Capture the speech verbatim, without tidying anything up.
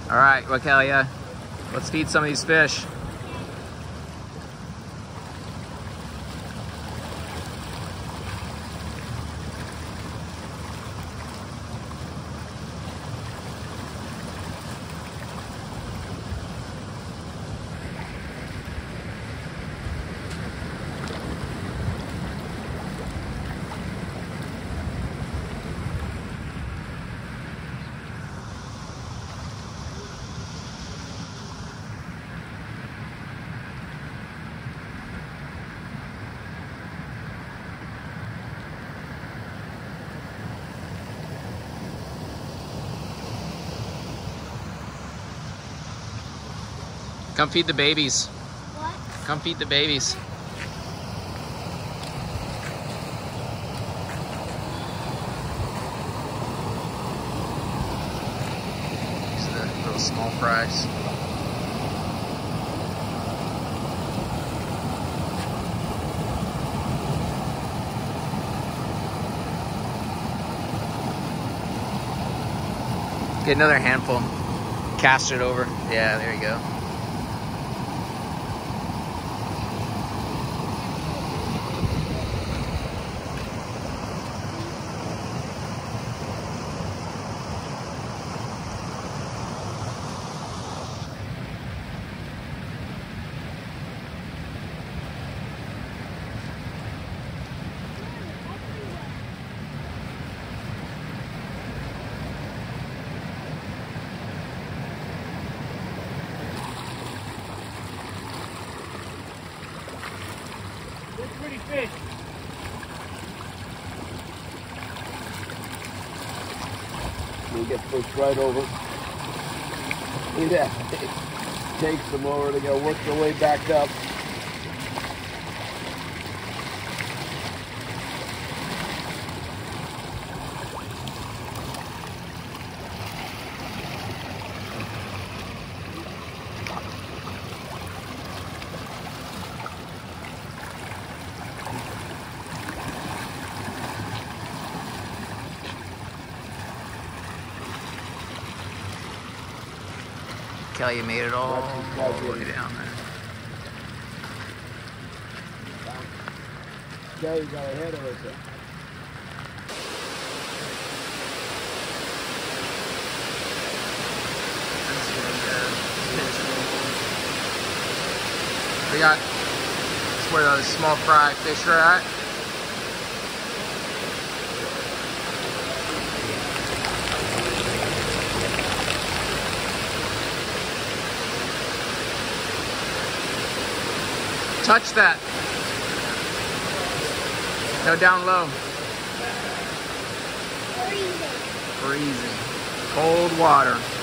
All right, Wakalia, let's feed some of these fish. Come feed the babies. What? Come feed the babies. These are the little small fries. Get another handful. Cast it over. Yeah, there you go. Pretty fish. We'll get pushed right over. Yeah, takes them over to go work their way back up. Kelly, you made it all the way down there. Okay, you got ahead of us. We got, that's where those small fry fish are at. Touch that. No, down low. Freezing. Freezing. Cold water.